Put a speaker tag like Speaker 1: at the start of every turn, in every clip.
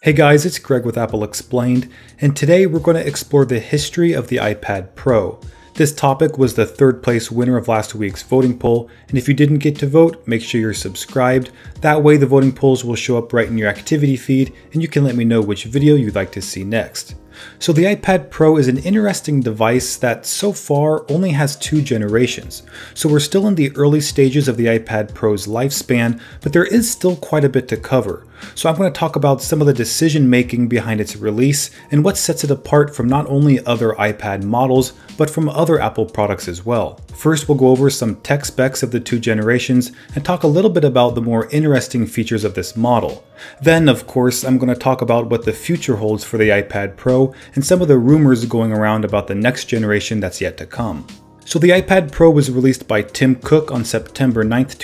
Speaker 1: Hey guys, it's Greg with Apple Explained, and today we're going to explore the history of the iPad Pro. This topic was the third place winner of last week's voting poll, and if you didn't get to vote, make sure you're subscribed. That way the voting polls will show up right in your activity feed, and you can let me know which video you'd like to see next. So the iPad Pro is an interesting device that so far only has 2 generations. So we're still in the early stages of the iPad Pro's lifespan, but there is still quite a bit to cover. So I'm going to talk about some of the decision making behind its release and what sets it apart from not only other iPad models, but from other Apple products as well. First, we'll go over some tech specs of the 2 generations and talk a little bit about the more interesting features of this model. Then, of course, I'm going to talk about what the future holds for the iPad Pro and some of the rumors going around about the next generation that's yet to come. So the iPad Pro was released by Tim Cook on September 9th,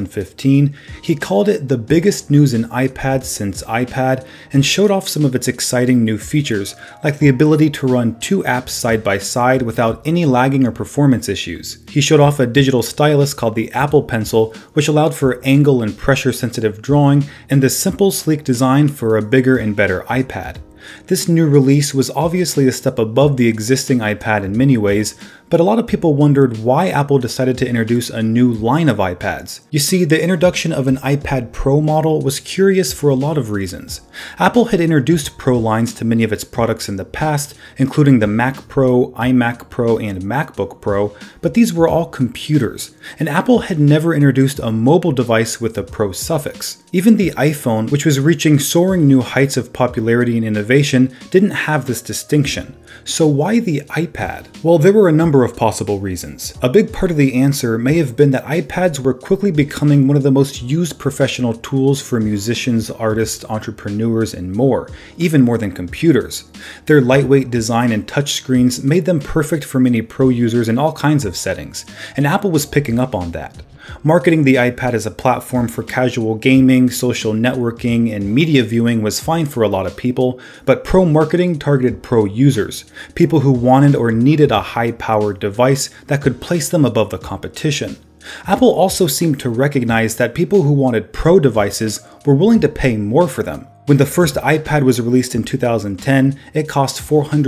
Speaker 1: 2015. He called it the biggest news in iPad since iPad and showed off some of its exciting new features, like the ability to run 2 apps side by side without any lagging or performance issues. He showed off a digital stylus called the Apple Pencil, which allowed for angle and pressure sensitive drawing, and the simple, sleek design for a bigger and better iPad. This new release was obviously a step above the existing iPad in many ways, but a lot of people wondered why Apple decided to introduce a new line of iPads. You see, the introduction of an iPad Pro model was curious for a lot of reasons. Apple had introduced Pro lines to many of its products in the past, including the Mac Pro, iMac Pro, and MacBook Pro, but these were all computers, and Apple had never introduced a mobile device with a Pro suffix. Even the iPhone, which was reaching soaring new heights of popularity and innovation, didn't have this distinction. So why the iPad? Well, there were a number of possible reasons. A big part of the answer may have been that iPads were quickly becoming one of the most used professional tools for musicians, artists, entrepreneurs, and more, even more than computers. Their lightweight design and touchscreens made them perfect for many pro users in all kinds of settings, and Apple was picking up on that. Marketing the iPad as a platform for casual gaming, social networking, and media viewing was fine for a lot of people, but pro marketing targeted pro users, people who wanted or needed a high-powered device that could place them above the competition. Apple also seemed to recognize that people who wanted pro devices were willing to pay more for them. When the first iPad was released in 2010, it cost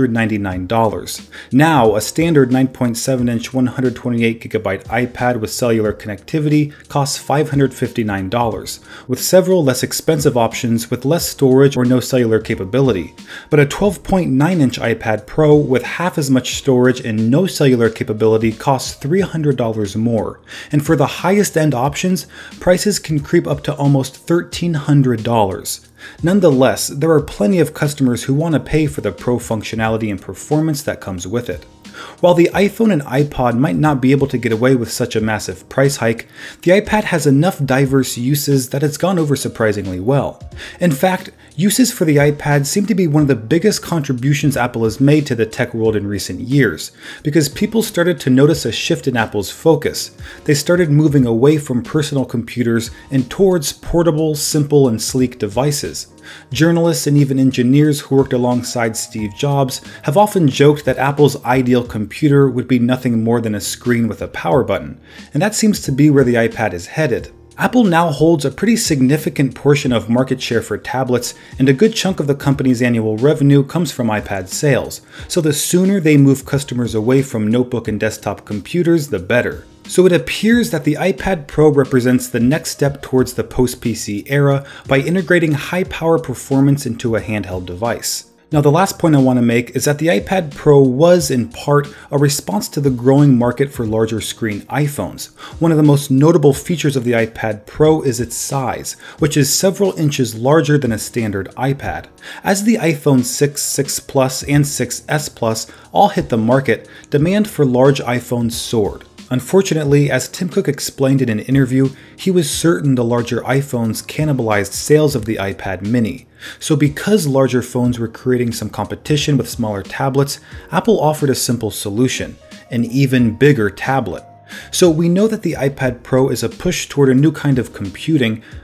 Speaker 1: $499. Now, a standard 9.7-inch 128GB iPad with cellular connectivity costs $559, with several less expensive options with less storage or no cellular capability. But a 12.9-inch iPad Pro with half as much storage and no cellular capability costs $300 more. And for the highest end options, prices can creep up to almost $1,300. Nonetheless, there are plenty of customers who want to pay for the pro functionality and performance that comes with it. While the iPhone and iPod might not be able to get away with such a massive price hike, the iPad has enough diverse uses that it's gone over surprisingly well. In fact, uses for the iPad seem to be one of the biggest contributions Apple has made to the tech world in recent years, because people started to notice a shift in Apple's focus. They started moving away from personal computers and towards portable, simple, and sleek devices. Journalists and even engineers who worked alongside Steve Jobs have often joked that Apple's ideal computer would be nothing more than a screen with a power button, and that seems to be where the iPad is headed. Apple now holds a pretty significant portion of market share for tablets, and a good chunk of the company's annual revenue comes from iPad sales, so the sooner they move customers away from notebook and desktop computers, the better. So it appears that the iPad Pro represents the next step towards the post-PC era by integrating high-power performance into a handheld device. Now, the last point I want to make is that the iPad Pro was, in part, a response to the growing market for larger screen iPhones. One of the most notable features of the iPad Pro is its size, which is several inches larger than a standard iPad. As the iPhone 6, 6 Plus, and 6S Plus all hit the market, demand for large iPhones soared. Unfortunately, as Tim Cook explained in an interview, he was certain the larger iPhones cannibalized sales of the iPad mini. So because larger phones were creating some competition with smaller tablets, Apple offered a simple solution: an even bigger tablet. So we know that the iPad Pro is a push toward a new kind of computing,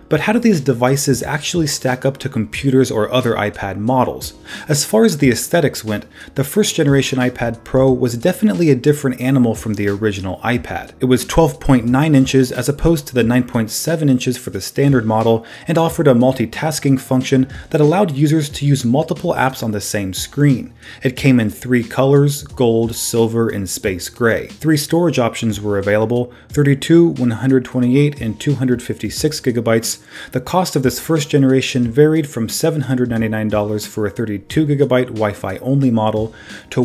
Speaker 1: But how do these devices actually stack up to computers or other iPad models? As far as the aesthetics went, the first generation iPad Pro was definitely a different animal from the original iPad. It was 12.9 inches as opposed to the 9.7 inches for the standard model, and offered a multitasking function that allowed users to use multiple apps on the same screen. It came in 3 colors: gold, silver, and space gray. 3 storage options were available: 32, 128, and 256 gigabytes. The cost of this first generation varied from $799 for a 32 gigabyte Wi-Fi only model to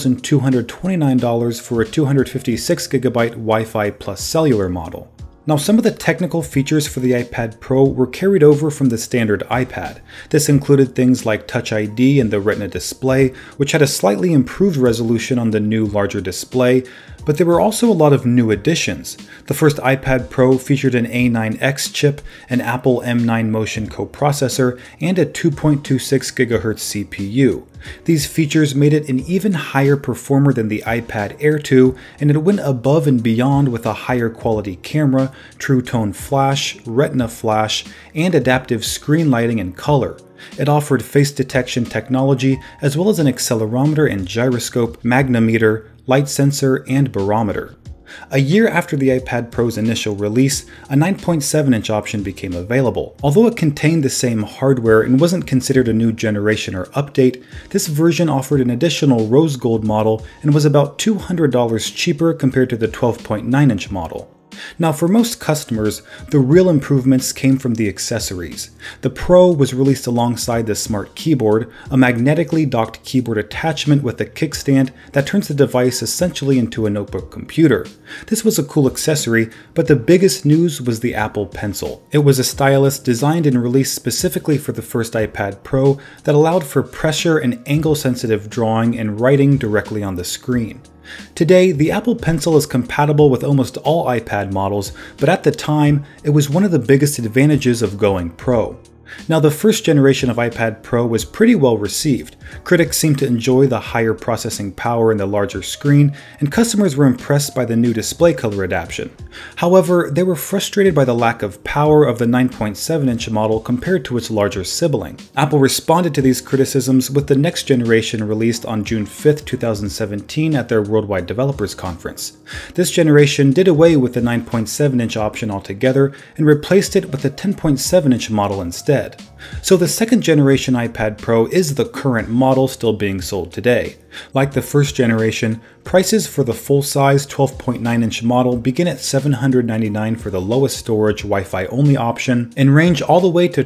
Speaker 1: $1,229 for a 256 gigabyte Wi-Fi plus cellular model. Now, some of the technical features for the iPad Pro were carried over from the standard iPad. This included things like Touch ID and the Retina display, which had a slightly improved resolution on the new larger display, but there were also a lot of new additions. The first iPad Pro featured an A9X chip, an Apple M9 Motion coprocessor, and a 2.26 GHz CPU. These features made it an even higher performer than the iPad Air 2, and it went above and beyond with a higher quality camera, True Tone flash, Retina flash, and adaptive screen lighting and color. It offered face detection technology as well as an accelerometer and gyroscope, magnetometer, light sensor, and barometer. A year after the iPad Pro's initial release, a 9.7-inch option became available. Although it contained the same hardware and wasn't considered a new generation or update, this version offered an additional rose gold model and was about $200 cheaper compared to the 12.9-inch model. Now, for most customers, the real improvements came from the accessories. The Pro was released alongside the Smart Keyboard, a magnetically docked keyboard attachment with a kickstand that turns the device essentially into a notebook computer. This was a cool accessory, but the biggest news was the Apple Pencil. It was a stylus designed and released specifically for the first iPad Pro that allowed for pressure and angle-sensitive drawing and writing directly on the screen. Today, the Apple Pencil is compatible with almost all iPad models, but at the time, it was one of the biggest advantages of going Pro. Now, the first generation of iPad Pro was pretty well received. Critics seemed to enjoy the higher processing power and the larger screen, and customers were impressed by the new display color adaptation. However, they were frustrated by the lack of power of the 9.7-inch model compared to its larger sibling. Apple responded to these criticisms with the next generation released on June 5, 2017 at their Worldwide Developers Conference. This generation did away with the 9.7-inch option altogether and replaced it with the 10.7-inch model instead. So the second generation iPad Pro is the current model still being sold today. Like the first generation, prices for the full-size 12.9-inch model begin at $799 for the lowest storage Wi-Fi only option and range all the way to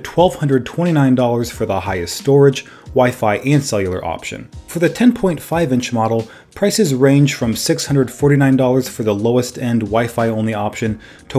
Speaker 1: $1,229 for the highest storage, Wi-Fi and cellular option. For the 10.5-inch model, prices range from $649 for the lowest end Wi-Fi only option to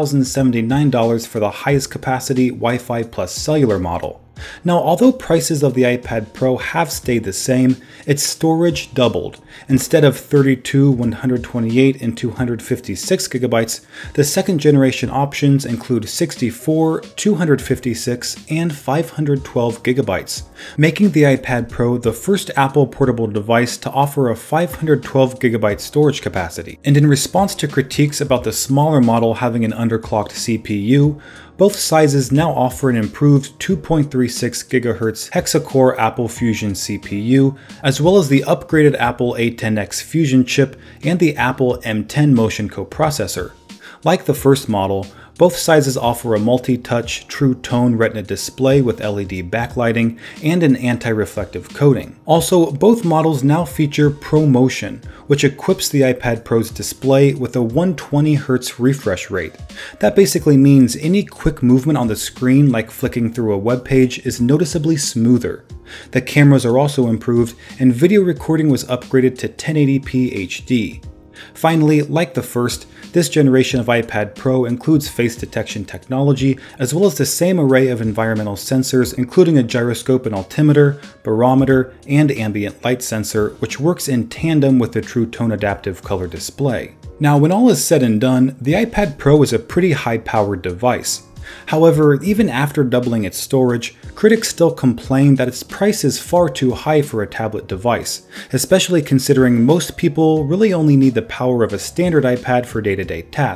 Speaker 1: $1,079 for the highest capacity Wi-Fi plus cellular model. Now, although prices of the iPad Pro have stayed the same, its storage doubled. Instead of 32, 128, and 256 gigabytes, the second generation options include 64, 256, and 512 gigabytes, making the iPad Pro the first Apple portable device to offer a 512 gigabyte storage capacity. And in response to critiques about the smaller model having an underclocked CPU, both sizes now offer an improved 2.36 GHz hexa-core Apple Fusion CPU, as well as the upgraded Apple A10X Fusion chip and the Apple M10 Motion coprocessor. Like the first model, both sizes offer a multi-touch True Tone Retina display with LED backlighting and an anti-reflective coating. Also, both models now feature ProMotion, which equips the iPad Pro's display with a 120 Hz refresh rate. That basically means any quick movement on the screen, like flicking through a web page, is noticeably smoother. The cameras are also improved, and video recording was upgraded to 1080p HD. Finally, like the first, this generation of iPad Pro includes face detection technology, as well as the same array of environmental sensors, including a gyroscope and altimeter, barometer, and ambient light sensor, which works in tandem with the True Tone adaptive color display. Now, when all is said and done, the iPad Pro is a pretty high-powered device. However, even after doubling its storage, critics still complain that its price is far too high for a tablet device, especially considering most people really only need the power of a standard iPad for day-to-day tasks.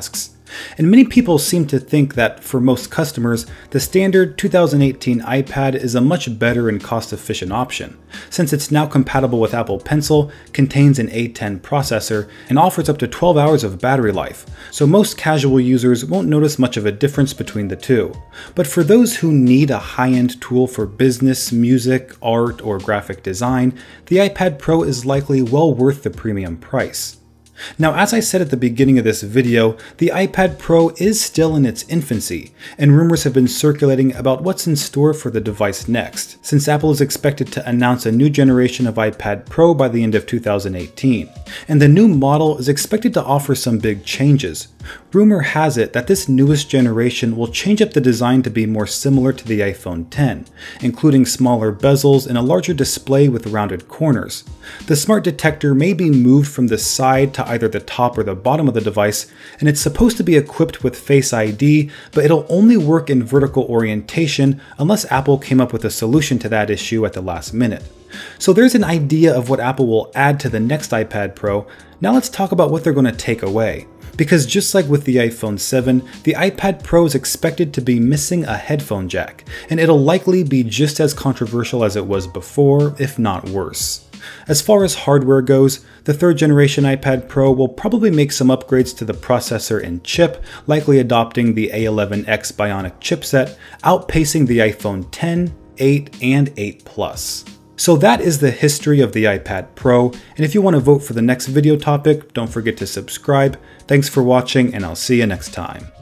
Speaker 1: And many people seem to think that for most customers, the standard 2018 iPad is a much better and cost-efficient option, since it's now compatible with Apple Pencil, contains an A10 processor, and offers up to 12 hours of battery life, so most casual users won't notice much of a difference between the two. But for those who need a high-end tool for business, music, art, or graphic design, the iPad Pro is likely well worth the premium price. Now, as I said at the beginning of this video, the iPad Pro is still in its infancy, and rumors have been circulating about what's in store for the device next, since Apple is expected to announce a new generation of iPad Pro by the end of 2018, and the new model is expected to offer some big changes. Rumor has it that this newest generation will change up the design to be more similar to the iPhone X, including smaller bezels and a larger display with rounded corners. The smart detector may be moved from the side to either the top or the bottom of the device, and it's supposed to be equipped with Face ID, but it'll only work in vertical orientation unless Apple came up with a solution to that issue at the last minute. So there's an idea of what Apple will add to the next iPad Pro. Now let's talk about what they're going to take away. Because just like with the iPhone 7, the iPad Pro is expected to be missing a headphone jack, and it'll likely be just as controversial as it was before, if not worse. As far as hardware goes, the third generation iPad Pro will probably make some upgrades to the processor and chip, likely adopting the A11X Bionic chipset, outpacing the iPhone X, 8, and 8 Plus. So that is the history of the iPad Pro, and if you want to vote for the next video topic, don't forget to subscribe. Thanks for watching, and I'll see you next time.